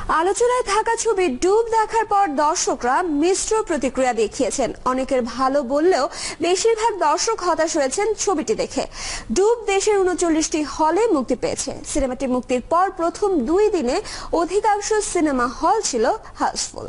আলোচনায় থাকা ছবি ডুব দেখার পর দর্শকরা মিশ্র প্রতিক্রিয়া দেখিয়েছেন। অনেকের ভালো বললেও বেশিরভাগ দর্শক হতাশ হয়েছেন ছবিটি দেখে। ডুব দেশের ৩৯টি হলে মুক্তি পেয়েছে। সিনেমাটি মুক্তির পর প্রথম ২ দিনে অধিকাংশ সিনেমা হল ছিল হাউসফুল।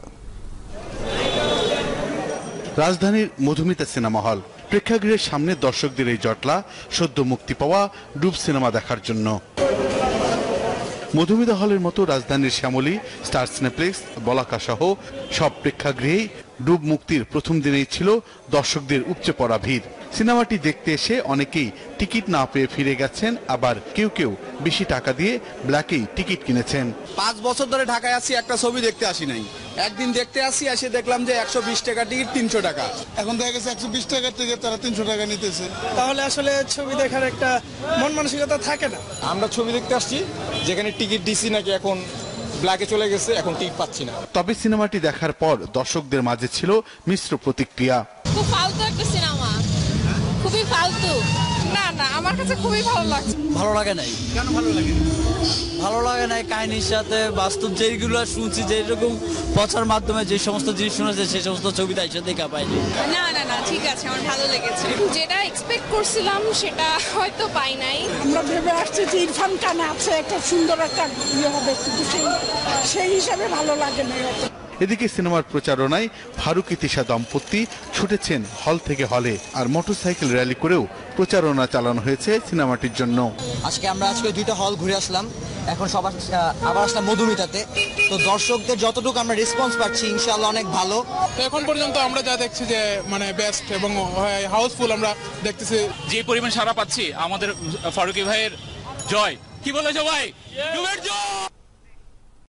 রাজধানীর মধুমিতা সিনেমা হল প্রেক্ষাগৃহের সামনে দর্শকদের এই জটলা সদ্য মুক্তি পাওয়া ডুব সিনেমা দেখার জন্য। মধুমিতা হলের মতো রাজধানীর শ্যামলী, স্টার সিনেপ্লেক্স, বলাকা সহ সব প্রেক্ষাগৃহেই ডুব মুক্তির প্রথম দিনেই ছিল দর্শকদের উপচে পড়া ভিড়। সিনেমাটি দেখতে এসে অনেকেই টিকিট না পেয়ে ফিরে গেছেন, আবার কেউ কেউ বেশি টাকা দিয়ে ব্ল্যাকেই টিকিট কিনেছেন। ৫ বছর ধরে ঢাকায় আছি, একটা ছবি দেখতে আসি নাই। একদিন দেখতে আসি, এসে দেখলাম যে ১২০ টাকা টিকিট ৩০০ টাকা। এখন দেখা গেছে ১২০ টাকার টিকিট তারা ৩০০ টাকা নিতেছে। তাহলে আসলে ছবি দেখার একটা মন মানসিকতা থাকে না। আমরা ছবি দেখতে আসছি, যেখানে টিকিট দিছি নাকি এখন ব্ল্যাকে চলে গেছে, এখন টিকিট পাচ্ছি না। তবে সিনেমাটি দেখার পর দর্শকদের মাঝে ছিল মিশ্র প্রতিক্রিয়া। খুব ফালতু একটা সিনেমা, খুবই ফালতু। না না, আমার কাছে খুবই ভালো লাগছে। ভালো লাগে নাই। কেন ভালো লাগে? ভালো লাগে নাই কাহিনীর সাথে বাস্তব যেইগুলো শুনছি, যেরকম প্রচার মাধ্যমে যে সমস্ত জিনিস শুনেছে সেই সমস্ত ছবিটা এসে দেখা পাইনি। না না না, ঠিক আছে, আমার ভালো লেগেছে। যেটা এক্সপেক্ট করছিলাম সেটা হয়তো পাই নাই। আমরা ভেবে আসছি যে ইরফান খান আছে, একটা সুন্দর একটা হবে, কিন্তু সেই হিসাবে ভালো লাগে না। এদিকে সিনেমার প্রচারণায় ফারুক ইতিশা দম্পতি ছুটেছেন হল থেকে হলে, আর মোটরসাইকেল র্যালি করেও প্রচারণা চালানো হয়েছে সিনেমাটির জন্য। আজকে 2টা হল ঘুরে আসলাম, এখন আবার আসলাম মধুমিতাতে। তো দর্শকদের যতটুকু আমরা রেসপন্স পাচ্ছি ইনশাআল্লাহ অনেক ভালো। তো এখন পর্যন্ত আমরা যা দেখছি যে মানে বেস্ট এবং হাউসফুল আমরা দেখতেছি। যে পরিমাণ সাড়া পাচ্ছি, আমাদের ফারুকী ভাইয়ের জয়। কি বলে সবাই, ডুবের জয়।